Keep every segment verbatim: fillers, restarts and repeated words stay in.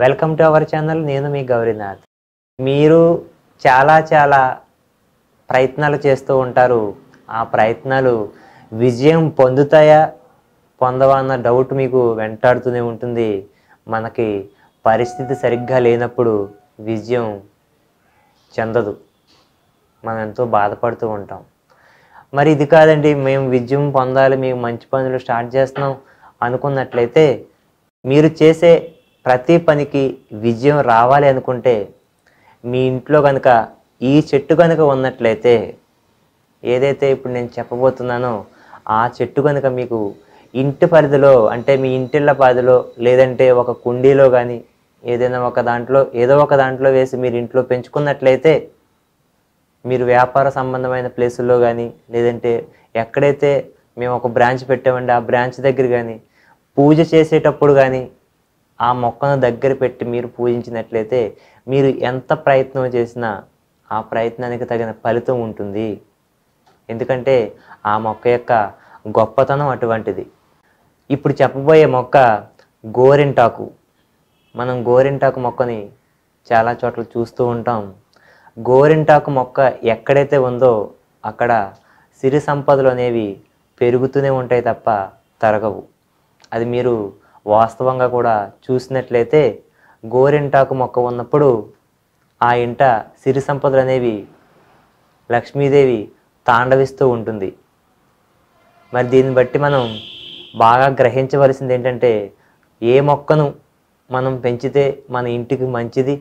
Welcome to our channel. నేను మీ గౌరీనాథ్. మీరు చాలా చాలా ప్రయత్నాలు చేస్తూ ఉంటారు. ఆ ప్రయత్నాలు విజయం పొందుతాయా పొందవా అన్న డౌట్ మీకు వెంటాడుతూనే ఉంటుంది. మనకి పరిస్థితి సరిగ్గా లేనప్పుడు విజయం చెందదు, మనం ఎంతో బాధపడుతూ ఉంటాం. మరి ఇది కాదండి, మేము విజయం పొందాలి, మేము మంచి పనులు స్టార్ట్ చేస్తున్నాం అనుకున్నట్లయితే, మీరు చేసే ప్రతి పనికి విజయం రావాలి అనుకుంటే, మీ ఇంట్లో కనుక ఈ చెట్టు కనుక ఉన్నట్లయితే, ఏదైతే ఇప్పుడు నేను చెప్పబోతున్నానో ఆ చెట్టు కనుక మీకు ఇంటి పరిధిలో, అంటే మీ ఇంటిళ్ళ పరిధిలో లేదంటే ఒక కుండీలో కానీ ఏదైనా ఒక దాంట్లో ఏదో ఒక దాంట్లో వేసి మీరు ఇంట్లో పెంచుకున్నట్లయితే, మీరు వ్యాపార సంబంధమైన ప్లేసుల్లో కానీ లేదంటే ఎక్కడైతే మేము ఒక బ్రాంచ్ పెట్టామండి ఆ బ్రాంచ్ దగ్గర కానీ పూజ చేసేటప్పుడు కానీ ఆ మొక్కను దగ్గర పెట్టి మీరు పూజించినట్లయితే, మీరు ఎంత ప్రయత్నం చేసినా ఆ ప్రయత్నానికి తగిన ఫలితం ఉంటుంది. ఎందుకంటే ఆ మొక్క యొక్క గొప్పతనం అటువంటిది. ఇప్పుడు చెప్పబోయే మొక్క గోరింటాకు. మనం గోరింటాకు మొక్కని చాలా చోట్ల చూస్తూ ఉంటాం. గోరింటాకు మొక్క ఎక్కడైతే ఉందో అక్కడ సిరి సంపదలు అనేవి పెరుగుతూనే ఉంటాయి తప్ప తరగవు. అది మీరు వాస్తవంగా కూడా చూసినట్లయితే, గోరింటాకు మొక్క ఉన్నప్పుడు ఆ ఇంట సిరి సంపదలు అనేవి, లక్ష్మీదేవి తాండవిస్తూ ఉంటుంది. మరి దీన్ని బట్టి మనం బాగా గ్రహించవలసింది ఏంటంటే, ఏ మొక్కను మనం పెంచితే మన ఇంటికి మంచిది,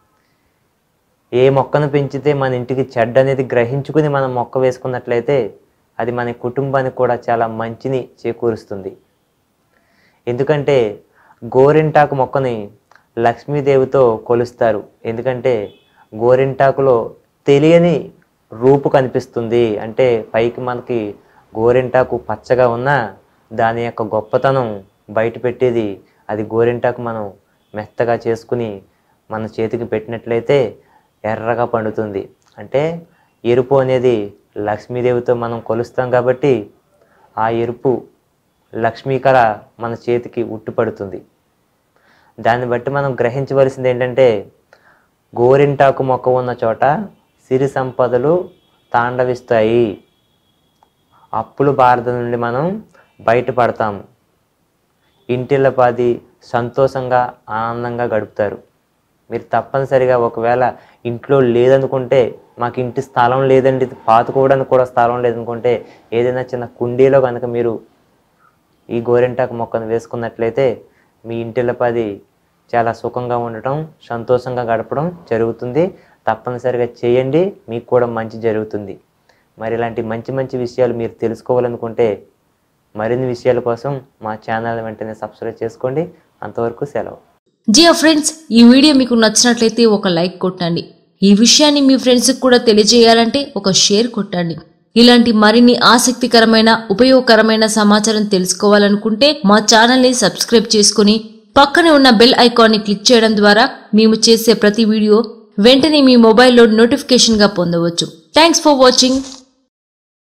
ఏ మొక్కను పెంచితే మన ఇంటికి చెడ్డ అనేది గ్రహించుకుని మనం మొక్క వేసుకున్నట్లయితే అది మన కుటుంబానికి కూడా చాలా మంచిని చేకూరుస్తుంది. ఎందుకంటే గోరింటాకు మొక్కని లక్ష్మీదేవితో కొలుస్తారు. ఎందుకంటే గోరింటాకులో తెలియని రూపు కనిపిస్తుంది. అంటే పైకి మనకి గోరింటాకు పచ్చగా ఉన్నా దాని యొక్క గొప్పతనం బయట పెట్టేది అది గోరింటాకు మనం మెత్తగా చేసుకుని మన చేతికి పెట్టినట్లయితే ఎర్రగా పండుతుంది. అంటే ఎరుపు అనేది లక్ష్మీదేవితో మనం కొలుస్తాం కాబట్టి ఆ ఎరుపు లక్ష్మీకళ మన చేతికి ఉట్టుపడుతుంది. దాన్ని బట్టి మనం గ్రహించవలసింది ఏంటంటే, గోరింటాకు మొక్క ఉన్న చోట సిరి సంపదలు తాండవిస్తాయి. అప్పుల బాధ నుండి మనం బయటపడతాము. ఇంటిల్లపాది సంతోషంగా ఆనందంగా గడుపుతారు. మీరు తప్పనిసరిగా ఒకవేళ ఇంట్లో లేదనుకుంటే, మాకు ఇంటి స్థలం లేదండి, పాతుకోవడానికి కూడా స్థలం లేదనుకుంటే, ఏదైనా చిన్న కుండీలో కనుక మీరు ఈ గోరింటాకు మొక్కను వేసుకున్నట్లయితే మీ ఇంటిల్లపాది చాలా సుఖంగా ఉండటం, సంతోషంగా గడపడం జరుగుతుంది. తప్పనిసరిగా చేయండి, మీకు కూడా మంచి జరుగుతుంది. మరి ఇలాంటి మంచి మంచి విషయాలు మీరు తెలుసుకోవాలనుకుంటే మరిన్ని విషయాల కోసం మా ఛానల్ వెంటనే సబ్స్క్రైబ్ చేసుకోండి. అంతవరకు సెలవు. డియర్ ఫ్రెండ్స్, ఈ వీడియో మీకు నచ్చినట్లయితే ఒక లైక్ కొట్టండి. ఈ విషయాన్ని మీ ఫ్రెండ్స్కి కూడా తెలియజేయాలంటే ఒక షేర్ కొట్టండి. ఇలాంటి మరిన్ని ఆసక్తికరమైన ఉపయోగకరమైన సమాచారం తెలుసుకోవాలనుకుంటే మా ఛానల్ని సబ్స్క్రైబ్ చేసుకుని పక్కనే ఉన్న బెల్ ఐకాన్ని క్లిక్ చేయడం ద్వారా మేము చేసే ప్రతి వీడియో వెంటనే మీ మొబైల్లో నోటిఫికేషన్గా పొందవచ్చు. Thanks for watching.